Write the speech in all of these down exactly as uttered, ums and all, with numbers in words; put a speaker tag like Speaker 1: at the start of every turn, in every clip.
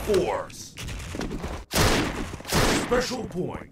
Speaker 1: Force Special Point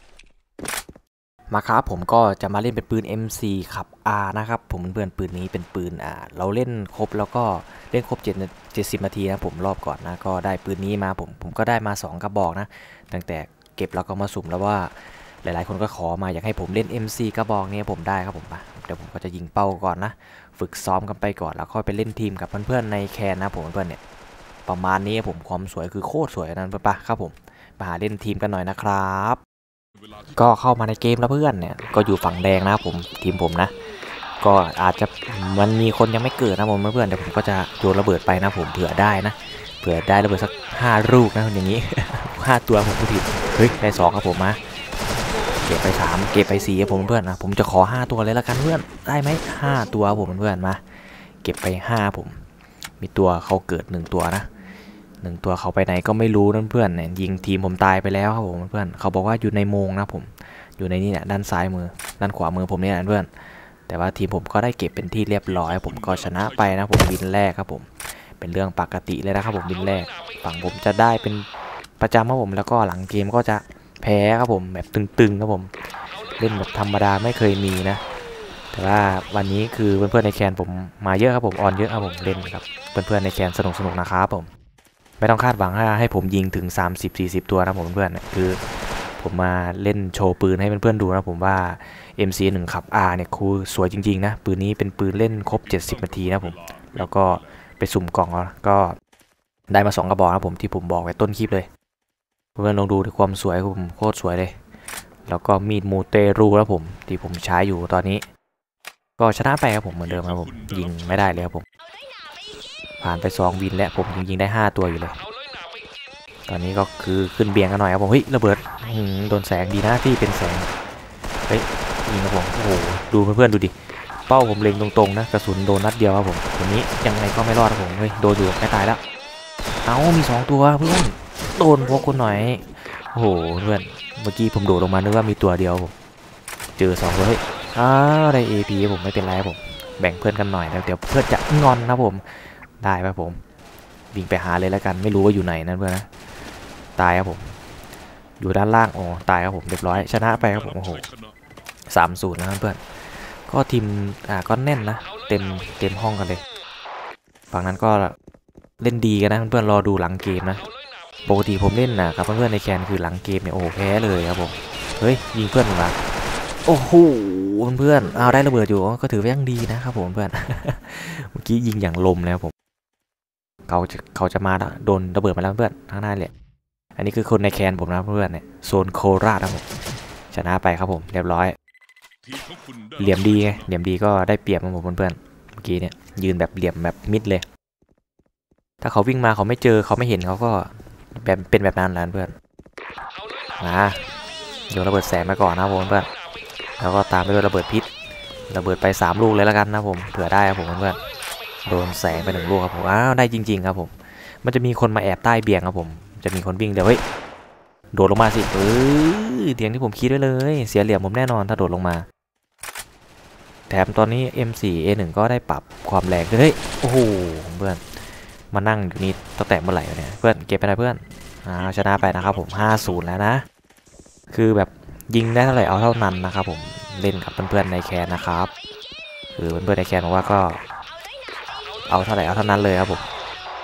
Speaker 2: มาครับผมก็จะมาเล่นเป็นปืน เอ็ม โฟร์ ขับ R นะครับผมเพื่อนปืนนี้เป็นปืนอ่าเราเล่นครบแล้วก็เล่นครบเจ็ด เจ็ดสิบนาทีนะผมรอบก่อนนะก็ได้ปืนนี้มาผมผมก็ได้มาสองกระบอกนะตั้งแต่เก็บแล้วก็มาสุ่มแล้วว่าหลายๆคนก็ขอมาอยากให้ผมเล่น เอ็ม โฟร์ กระบอกนี้ผมได้ครับผมมาเดี๋ยวผมก็จะยิงเป้าก่อนนะฝึกซ้อมกันไปก่อนแล้วค่อยไปเล่นทีมกับเพื่อนๆในแคนนะผมเพื่อนเนี่ยประมาณนี้ผมความสวยคือโคตรสวยนั่นปะครับผมมาหาเล่นทีมกันหน่อยนะครับก็เข้ามาในเกมแล้วเพื่อนเนี่ยก็อยู่ฝั่งแดงนะผมทีมผมนะก็อาจจะมันมีคนยังไม่เกิดนะผมเพื่อนเดี๋ยวผมก็จะโยนระเบิดไปนะผมเผื่อได้นะเผื่อได้ระเบิดสักห้าลูกนะอย่างนี้ ห้าตัวผมพูดผิดเฮ้ยได้สองครับผมมาเก็บไปสามเก็บไปสี่ครับผมเพื่อนนะผมจะขอห้าตัวเลยละกันเพื่อนได้ไหมห้าตัวผมเพื่อนมาเก็บไปห้าผมมีตัวเขาเกิดหนึ่งตัวนะหนึ่งตัวเขาไปไหนก็ไม่รู้นั่นเพื่อนเนี่ยยิงทีมผมตายไปแล้วครับผมเพื่อนเขาบอกว่าอยู่ในโมงนะผมอยู่ในนี่เนี่ยด้านซ้ายมือด้านขวามือผมเนี่ยนะเพื่อนแต่ว่าทีมผมก็ได้เก็บเป็นที่เรียบร้อยผมก็ชนะไปนะผมวินแรกครับผมเป็นเรื่องปกติเลยนะครับผมวินแรกฝั่งผมจะได้เป็นประจำครับผมแล้วก็หลังเกมก็จะแพ้ครับผมแบบตึงๆครับผมเล่นแบบธรรมดาไม่เคยมีนะแต่ว่าวันนี้คือเพื่อนๆในแคนผมมาเยอะครับผมออนเยอะครับผมเล่นครับเพื่อนๆในแคนสนุกๆนะครับผมไม่ต้องคาดหวังให้ผมยิงถึง สามสิบ สี่สิบ ตัวนะผมเพื่อนคือผมมาเล่นโชว์ปืนให้เพื่อนๆดูนะผมว่า เอ็ม โฟร์ หนึ่ง ขับ R เนี่ยคือสวยจริงๆนะปืนนี้เป็นปืนเล่นครบเจ็ดสิบนาทีนะผมแล้วก็ไปสุ่มกล่องแล้วก็ได้มาสองกระบอกนะผมที่ผมบอกไว้ต้นคลิปเลยเพื่อนๆลองดูที่ความสวยผมโคตรสวยเลยแล้วก็มีดมูเตรูแล้วผมที่ผมใช้อยู่ตอนนี้ก็ชนะไปครับผมเหมือนเดิมครับผมยิงไม่ได้เลยครับผมผ่านไปสองวินแล้วผมยิงได้ห้าตัวอยู่เลยตอนนี้ก็คือขึ้นเบียงกันหน่อยครับผมเฮ้ยระเบิดโดนแสงดีนะที่เป็นแสงเฮ้ยยิงครับผมโอ้โหดูเพื่อนๆดูดิเป้าผมเล็งตรงๆนะกระสุนโดนนัดเดียวครับผมตัวนี้ยังไงก็ไม่รอดครับผมเฮ้ยโดนอยู่ไม่ตายแล้วเอ้ามีสองตัวเพื่อนโดนพวกคนหน่อยโอ้โหเพื่อนเมื่อกี้ผมโดดลงมานึกว่ามีตัวเดียวผมเจอสองตัวเฮ้ยอ้าวได้ เอ พี ผมไม่เป็นไรผมแบ่งเพื่อนกันหน่อยแล้วเดี๋ยวเพื่อนจะงอนนะผมได้ครับผมวิ่งไปหาเลยแล้วกันไม่รู้ว่าอยู่ไหนนั่นเพื่อนนะตายครับผมอยู่ด้านล่างโอ้ตายครับผมเรียบร้อยชนะไปครับผมโอ้โหสามศูนย์นะเพื่อนก็ทีมอ่าก็แน่นนะเต็มเต็มห้องกันเลยฝั่งนั้นก็เล่นดีกันนะเพื่อนๆรอดูหลังเกมนะปกติผมเล่นนะกับเพื่อนๆในแคนคือหลังเกมเนี่ยโอ้แพ้เลยครับผมเฮ้ยยิงเพื่อนผมละโอ้โหเพื่อนเอาได้ระเบิดอยู่ก็ถือว่ายังดีนะครับผมเพื่อน เมื่อกี้ยิงอย่างลมแล้วผมเขาจะเขาจะมาโดนระเบิดมาแล้วเพื่อนข้างหน้าเลยอันนี้คือคนในแคนผมนะเพื่อนเนี่ยโซนโคราชนะผมชนะไปครับผมเรียบร้อยเหลี่ยมดีไงเหลี่ยมดีก็ได้เปรียบของผมเพื่อนเมื่อกี้เนี่ยยืนแบบเหลี่ยมแบบมิดเลยถ้าเขาวิ่งมาเขาไม่เจอเขาไม่เห็นเขาก็แบบเป็นแบบนั้นแหละเพื่อนนะโยนระเบิดแสงมาก่อนนะผมเพื่อนแล้วก็ตามด้วยระเบิดพิษระเบิดไปสามลูกเลยแล้วกันนะผมเผื่อได้ครับผมเพื่อนโดนแสงไปหนึ่งลูกครับผมอ้าวได้จริงๆครับผมมันจะมีคนมาแอบใต้เบียงครับผมจะมีคนวิ่งเดี๋ยวเฮ้ยโดดลงมาสิเออเตียงที่ผมคิดไว้เลยเสียเหลี่ยมผมแน่นอนถ้าโดดลงมาแถมตอนนี้ เอ็ม โฟร์ เอ หนึ่ง ก็ได้ปรับความแรงเฮ้ยโอ้โหเพื่อนมานั่งอยู่นี่ตั้งแต่เมื่อไหร่เนี่ยเพื่อนเก็บไปไหนเพื่อนอ่าชนะไปนะครับผม ห้าศูนย์ แล้วนะคือแบบยิงได้เท่าไหร่เอาเท่านั้นนะครับผมเล่นกับเพื่อนๆในแคนนะครับคือเพื่อนๆในแคนบอกว่าก็เอาเท่าไหร่เอาเท่านั้นเลยครับผม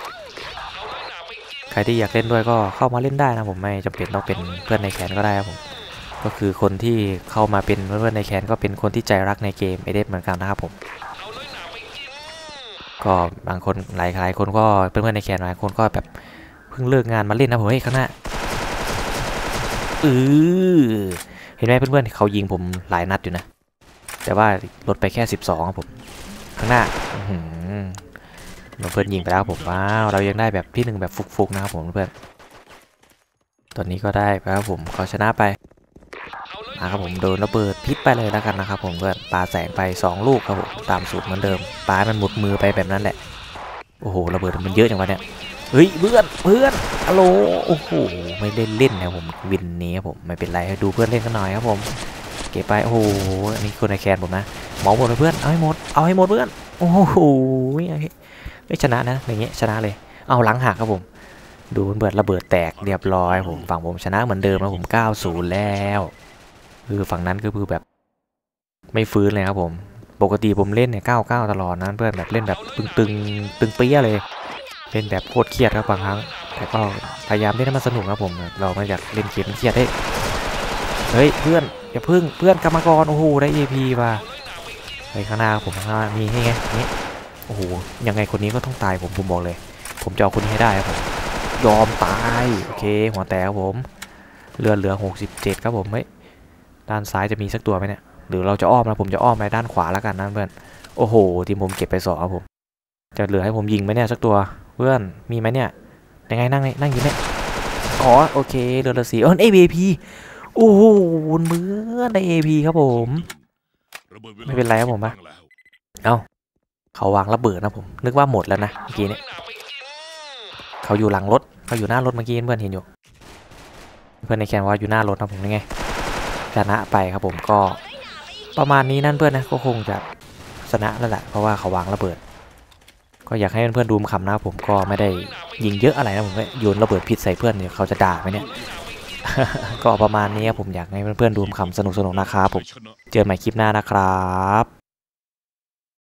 Speaker 2: ใครที่อยากเล่นด้วยก็เข้ามาเล่นได้นะผมไม่จำเป็นต้องเป็นเพื่อนในแคนก็ได้ครับผมก็คือคนที่เข้ามาเป็นเพื่อนในแคนก็เป็นคนที่ใจรักในเกมเอเดนเหมือนกันนะครับผมก็บางคนหลายหลายคนก็เพื่อนในแคนหลายคนก็แบบเพิ่งเลิกงานมาเล่นนะผมเฮ้ยข้างหน้าเออเห็นไหมเพื่อนๆเขายิงผมหลายนัดอยู่นะแต่ว่าลดไปแค่สิบสองครับผมข้างหน้าเพื่อนยิงไปแล้วผมว้าวเรายังได้แบบที่หนึ่งแบบฟุกๆนะครับผมเพื่อนตอนนี้ก็ได้ครับผมก็ชนะไปนะครับผมโดนระเบิดพิษไปเลยแล้วกันนะครับผมเพื่อนปาแสงไปสองลูกครับผมตามสูตรเหมือนเดิมปามันหมดมือไปแบบนั้นแหละโอ้โหระเบิดมันเยอะจังวะเนี่ยเฮ้ยเพื่อนเพื่อนฮัลโหลโอ้โหไม่เล่นเล่นนะผมวินนี้ครับผมไม่เป็นไรให้ดูเพื่อนเล่นกันหน่อยครับผมเก็บไปโอ้โหอันนี้คนในแคนผมนะหมอหมดเลยเพื่อนเอาให้หมดเอาให้หมดเพื่อนโอ้โหไม่ชนะนะอย่างเงี้ยชนะเลยเอาหลังหักครับผมดูเบิดระเบิดแตกเรียบร้อยผมฝั่งผมชนะเหมือนเดิมแล้วผม เก้าศูนย์ แล้วคือฝั่งนั้นก็คือแบบไม่ฟื้นเลยครับผมปกติผมเล่นเนี่ยเก้าเก้าตลอดนะเพื่อนแบบเล่นแบบตึงตึงตึงเปี้ยเลยเล่นแบบโคตรเครียดครับบางครั้งแต่ก็พยายามเล่นให้มันสนุกครับผมเราไม่อยากเล่นเกมเครียดได้เฮ้ยเพื่อนอย่าพึ่งเพื่อนกรรมกรโอ้โหได้ เอ พี ว่ะไปข้างหน้าผมข้างหน้ามีให้ไงนี่โอ้โหยังไงคนนี้ก็ต้องตายผมผมบอกเลยผมจะเอาคนนี้ให้ได้ครับผมยอมตายโอเคหัวแตกครับผมเลือดเหลือหกสิบเจ็ดครับผมเฮ้ยด้านซ้ายจะมีสักตัวไหมเนี่ยหรือเราจะอ้อมนะผมจะอ้อมไปด้านขวาแล้วกันนะเพื่อนโอ้โหทีมผมเก็บไปสองครับผมจะเหลือให้ผมยิงไหมเนี่ยสักตัวเพื่อนมีไหมเนี่ยยังไงนั่งนั่งยิงเนี่ยอ๋อโอเคเรือละสีเออเอ พี โอ้โหเมื่อใน เอ พี ครับผมไม่เป็นไรครับผมปะเอ้าเขาวางระเบิดนะผมนึกว่าหมดแล้วนะเมื่อกี้เนี่ยเขาอยู่หลังรถเขาอยู่หน้ารถเมื่อกี้เพื่อนเห็นอยู่เพื่อนในแคนว่าอยู่หน้ารถนะผมยังไงชนะไปครับผมก็ประมาณนี้นั่นเพื่อนนะก็คงจะชนะแล้วแหละเพราะว่าเขาวางระเบิดก็อยากให้เพื่อนๆดูคำนะผมก็ไม่ได้ยิงเยอะอะไรนะผมก็โยนระเบิดผิดใส่เพื่อนเนี่ยเขาจะด่าไหมเนี่ย ก็ประมาณนี้ผมอยากให้เพื่อนๆดูคำสนุกๆนะครับผมเจอกันใหม่คลิปหน้านะครับ